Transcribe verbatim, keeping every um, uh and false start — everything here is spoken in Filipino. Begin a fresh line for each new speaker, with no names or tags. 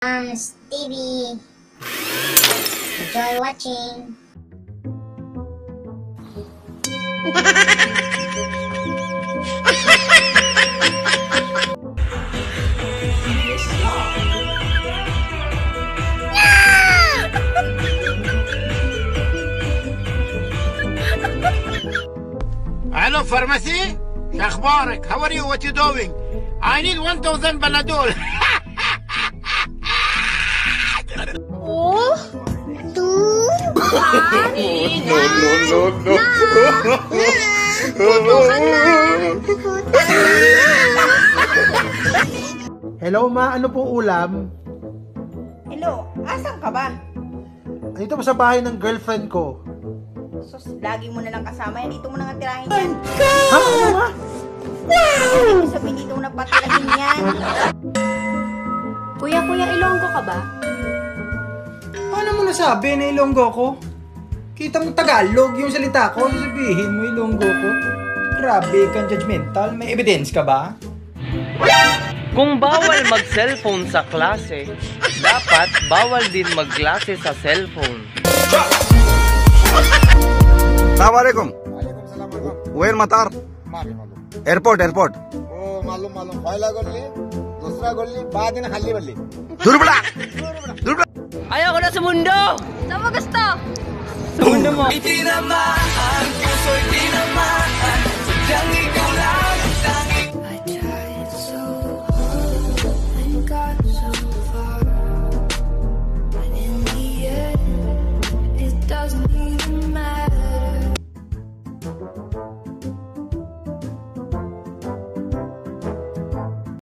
Ams T V. Enjoy watching.
Hello, pharmacy? Akhbarak? How are you? What you doing? I need one thousand Panadol.
Oh, two, one,
No, no, no, no.
Hello ma, ano pong ulam?
Hello, asan ka ba?
Dito po sa bahay ng girlfriend ko.
Sus, lagi mo na lang kasama yan. Dito mo na nga tirahin yan.
Ha? Ano ma?
Wow! Sabihin dito mo na patirahin yan.
Kuya, kuya, Ilonggo ka ba?
Paano mo nasabi na Ilonggo ko? Kita mo Tagalog yung salita ko, sabihin mo Ilonggo ko. Grabe kang judgmental. May evidence ka ba?
Kung bawal mag-cellphone sa klase, dapat bawal din mag-klase sa cellphone.
Assalamualaikum. Where matar? Airport, airport.
Oh, मालूम मालूम पहला गोली दूसरा गोली बाद में खाली बल्ली
Durbala. Durbala.
Ayoko na sa mundo!
Saan mo gusto?
Sa mundo mo. Itinamaan, puso'y tinamaan, sadyang ikaw